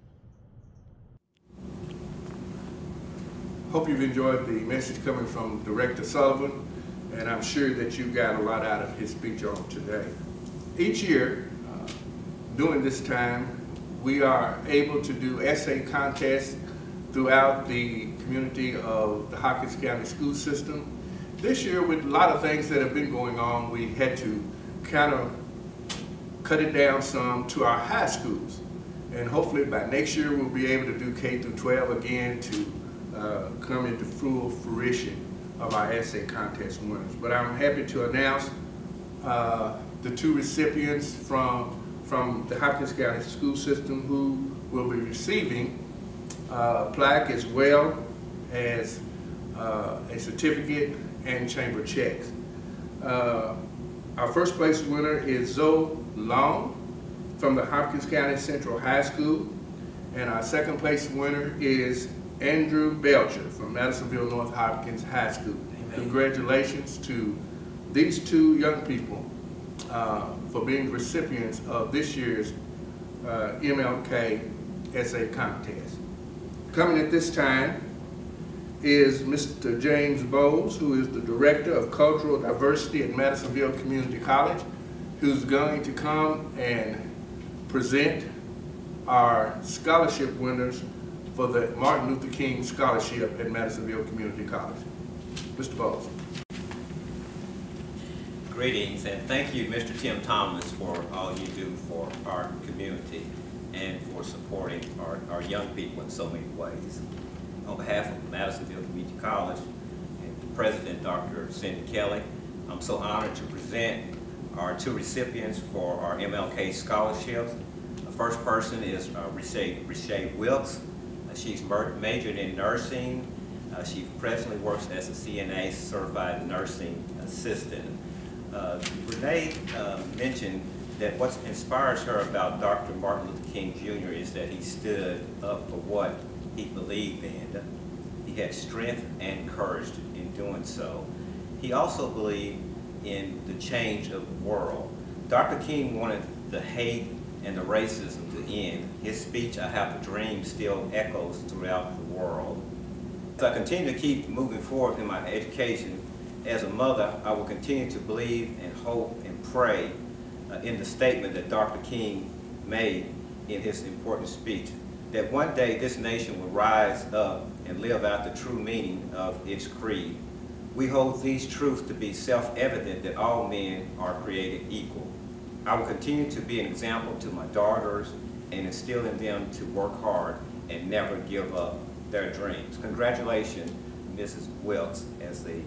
Hope you've enjoyed the message coming from Director Sullivan, and I'm sure that you got a lot out of his speech on today. Each year, during this time, we are able to do essay contests throughout the community of the Hopkins County school system. This year, with a lot of things that have been going on, we had to kind of cut it down some to our high schools. And hopefully by next year, we'll be able to do K through 12 again to come into full fruition of our essay contest winners. But I'm happy to announce the two recipients from the Hopkins County school system who will be receiving a plaque as well as a certificate and chamber checks. Our first place winner is Zoe Long from the Hopkins County Central High School, and our second place winner is Andrew Belcher from Madisonville North Hopkins High School. Amen. Congratulations to these two young people for being recipients of this year's MLK essay contest. Coming at this time is Mr. James Bowles, who is the Director of Cultural Diversity at Madisonville Community College, who's going to come and present our scholarship winners for the Martin Luther King Scholarship at Madisonville Community College. Mr. Bowles. Greetings, and thank you, Mr. Tim Thomas, for all you do for our community and for supporting our young people in so many ways. On behalf of Madisonville Community College and President Dr. Cindy Kelly, I'm so honored to present our two recipients for our MLK Scholarships. The first person is Richay Wilkes. She's majored in nursing. She presently works as a CNA certified nursing assistant. Renee mentioned that what inspires her about Dr. Martin Luther King Jr. is that he stood up for what he believed in. He had strength and courage in doing so. He also believed in the change of the world. Dr. King wanted the hate and the racism to end. His speech, "I Have a Dream," still echoes throughout the world. As I continue to keep moving forward in my education, as a mother, I will continue to believe and hope and pray in the statement that Dr. King made in his important speech, that one day this nation will rise up and live out the true meaning of its creed. We hold these truths to be self-evident that all men are created equal. I will continue to be an example to my daughters and instill in them to work hard and never give up their dreams. Congratulations, Mrs. Wilkes, as the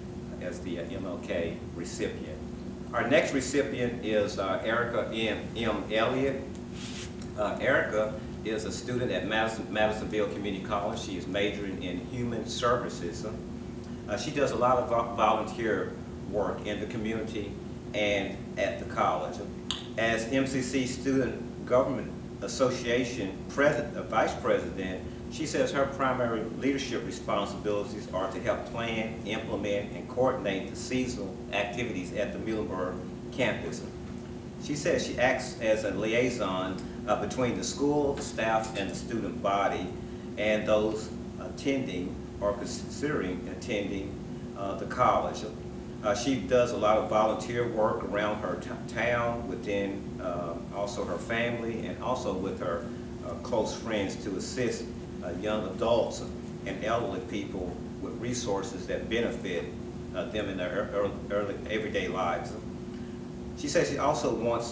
MLK recipient. Our next recipient is Erica M. Elliott. Erica is a student at Madisonville Community College. She is majoring in human services. She does a lot of volunteer work in the community and at the college. As MCC Student Government Association Vice President, she says her primary leadership responsibilities are to help plan, implement, and coordinate the seasonal activities at the Muhlenberg campus. She says she acts as a liaison between the school, the staff, and the student body, and those attending or considering attending the college. She does a lot of volunteer work around her town, within also her family, and also with her close friends to assist young adults and elderly people with resources that benefit them in their early everyday lives. She says she also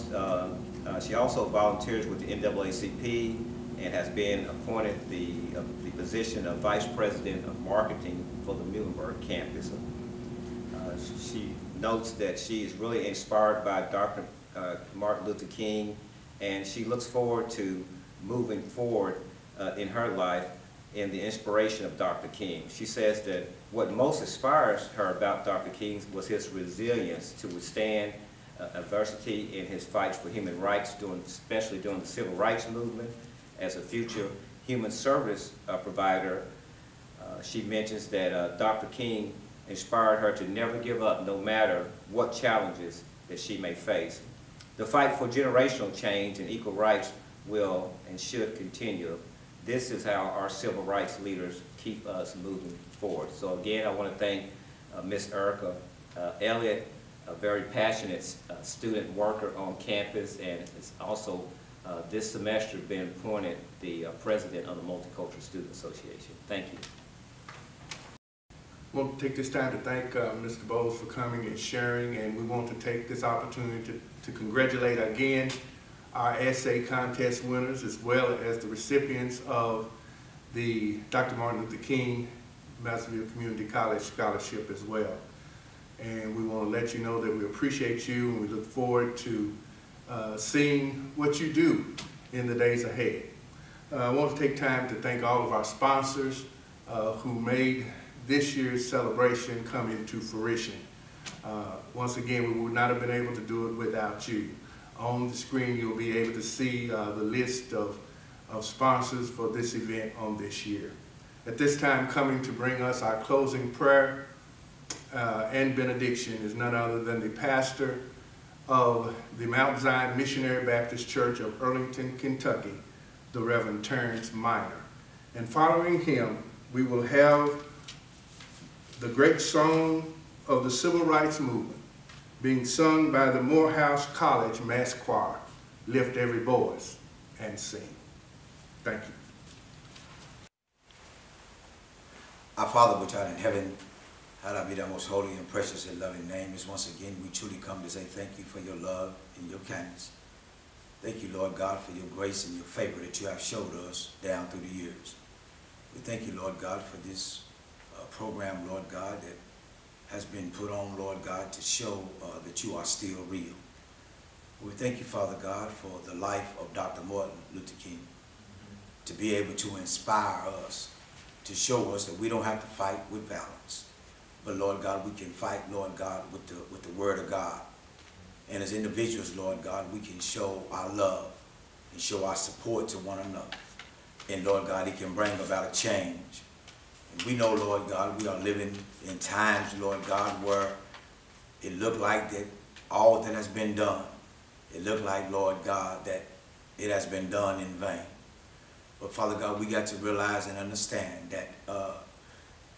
volunteers with the NAACP and has been appointed the position of Vice President of Marketing for the Muhlenberg campus. She notes that she is really inspired by Dr. Martin Luther King, and she looks forward to moving forward in her life in the inspiration of Dr. King. She says that what most inspires her about Dr. King was his resilience to withstand adversity in his fights for human rights, especially during the civil rights movement. As a future human service provider, she mentions that Dr. King inspired her to never give up no matter what challenges that she may face. The fight for generational change and equal rights will and should continue. This is how our civil rights leaders keep us moving forward. So again, I want to thank Ms. Erica Elliott, a very passionate student worker on campus, and it's also this semester been appointed the president of the Multicultural Student Association. Thank you. I want to take this time to thank Mr. Bowles for coming and sharing, and we want to take this opportunity to congratulate again our essay contest winners, as well as the recipients of the Dr. Martin Luther King Madisonville Community College Scholarship as well. And we want to let you know that we appreciate you, and we look forward to seeing what you do in the days ahead. I want to take time to thank all of our sponsors who made this year's celebration come into fruition. Once again, we would not have been able to do it without you. On the screen, you'll be able to see the list of sponsors for this event on this year. At this time, coming to bring us our closing prayer and benediction is none other than the pastor of the Mount Zion Missionary Baptist Church of Earlington, Kentucky, the Rev Terrance Minor. And following him, we will have the great song of the Civil Rights Movement being sung by the Moorehouse College Mass Choir. Lift every voice and sing. Thank you. Our Father which art in heaven, hallowed be thy most holy and precious and loving name. Is once again we truly come to say thank you for your love and your kindness. Thank you, Lord God, for your grace and your favor that you have showed us down through the years. We thank you, Lord God, for this program, Lord God, that has been put on, Lord God, to show that you are still real. We thank you, Father God, for the life of Dr. Martin Luther King, to be able to inspire us, to show us that we don't have to fight with violence, but Lord God, we can fight, Lord God, with the word of God. And as individuals, Lord God, we can show our love and show our support to one another. And Lord God, it can bring about a change. And we know, Lord God, we are living in times, Lord God, where it looked like that all that has been done, it looked like, Lord God, that it has been done in vain. But Father God, we got to realize and understand that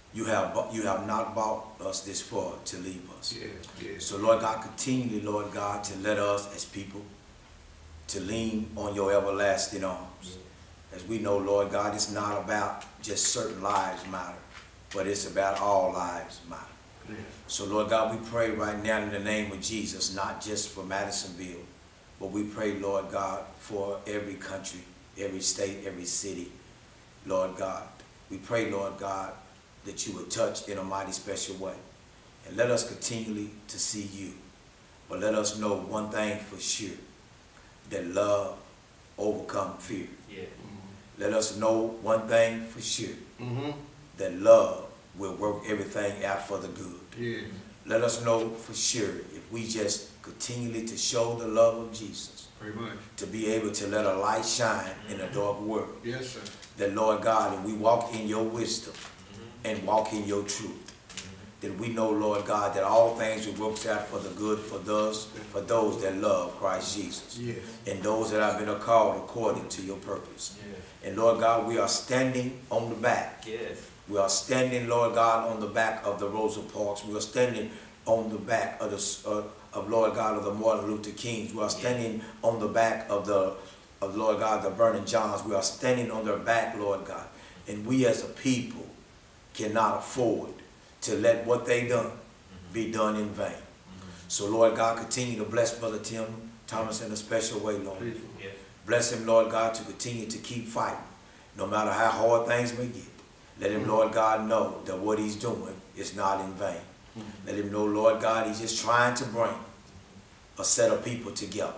You have not brought us this far to leave us. Yes, yes. So Lord God, continually, Lord God, to let us as people to lean on your everlasting arms. As we know, Lord God, it's not about just certain lives matter, but it's about all lives matter. Yes. So Lord God, we pray right now in the name of Jesus, not just for Madisonville, but we pray, Lord God, for every country, every state, every city, Lord God. We pray, Lord God, that you would touch in a mighty special way. And let us continually to see you. But let us know one thing for sure, that love overcomes fear. Yeah. Mm-hmm. Let us know one thing for sure, that love will work everything out for the good. Yeah. Let us know for sure, if we just continually to show the love of Jesus, very much, to be able to let a light shine in a dark world. Yes, sir. That, Lord God, and we walk in your wisdom and walk in your truth. That we know, Lord God, that all things will work out for the good for those that love Christ Jesus. Yes. And those that have been called according to your purpose. Yes. And Lord God, we are standing on the back. Yes. We are standing, Lord God, on the back of the Rosa Parks. We are standing on the back of Lord God, of the Martin Luther Kings. We are standing on the back of Lord God, the Vernon Johns. We are standing on their back, Lord God. And we as a people cannot afford to let what they done be done in vain. So Lord God, continue to bless Brother Tim Thomas in a special way, Lord. Yes. Bless him, Lord God, to continue to keep fighting, no matter how hard things may get. Let him, Lord God, know that what he's doing is not in vain. Let him know, Lord God, he's just trying to bring a set of people together.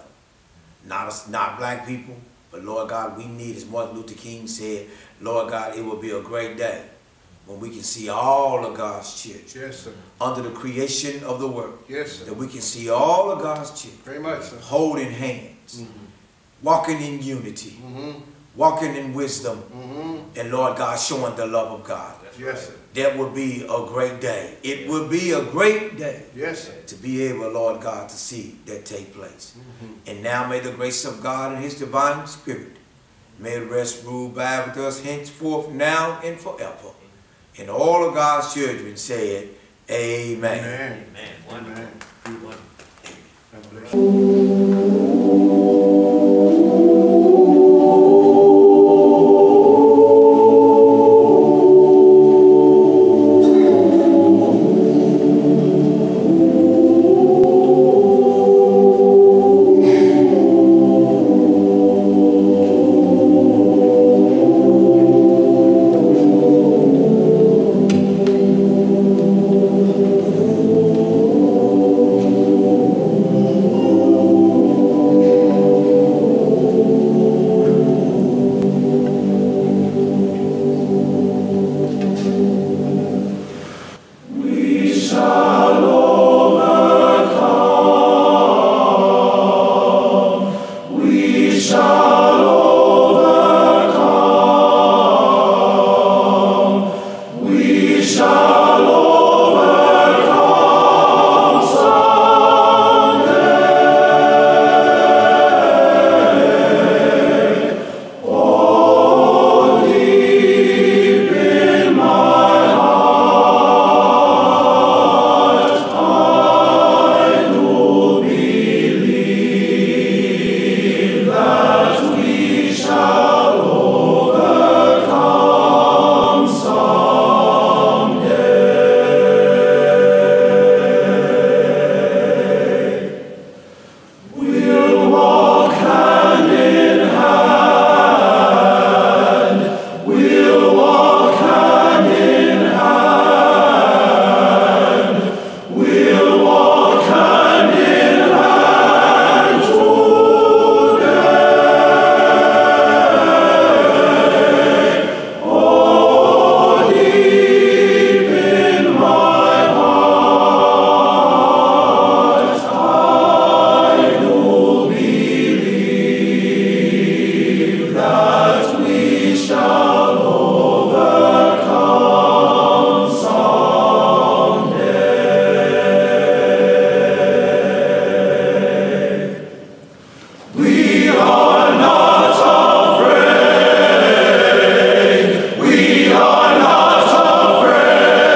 Not black people, but Lord God, we need, as Martin Luther King said, Lord God, it will be a great day when we can see all of God's children. Yes, sir. Under the creation of the world. Yes, sir. That we can see all of God's children. Very much, sir. Holding hands, walking in unity, walking in wisdom, and Lord God, showing the love of God. Yes, sir. That would be a great day. It would be a great day. Yes, sir. To be able, Lord God, to see that take place. And now may the grace of God and his divine spirit may it rest, rule, abide with us henceforth, now and forever. And all of God's children said, amen. Amen. Amen. Wonderful. We are not afraid.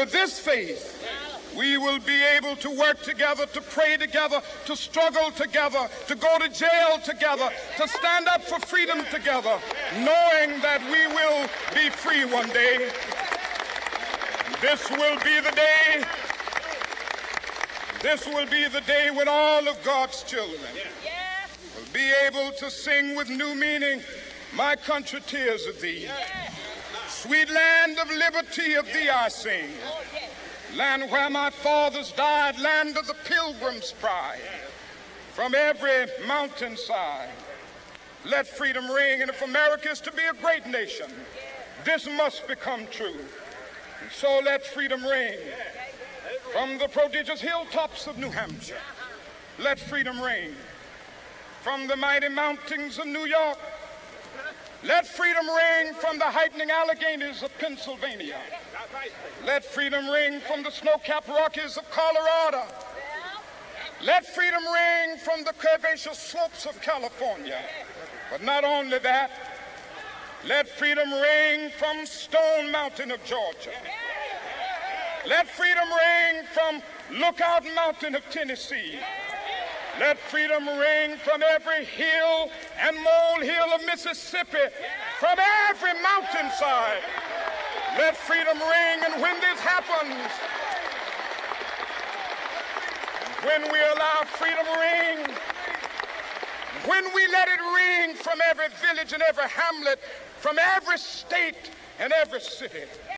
with this faith, we will be able to work together, to pray together, to struggle together, to go to jail together, to stand up for freedom together, knowing that we will be free one day. This will be the day. This will be the day when all of God's children will be able to sing with new meaning, "My country, tears of thee. Sweet land of liberty, of thee I sing. Land where my fathers died, land of the pilgrim's pride. From every mountainside, let freedom ring. And if America is to be a great nation, this must become true. And so let freedom ring. From the prodigious hilltops of New Hampshire, let freedom ring. From the mighty mountains of New York, let freedom ring. From the heightening Alleghenies of Pennsylvania, let freedom ring. From the snow-capped Rockies of Colorado, let freedom ring. From the curvaceous slopes of California. But not only that, let freedom ring from Stone Mountain of Georgia. Let freedom ring from Lookout Mountain of Tennessee. Let freedom ring from every hill and molehill of Mississippi, from every mountainside. Let freedom ring. And when this happens, when we allow freedom ring, when we let it ring from every village and every hamlet, from every state and every city,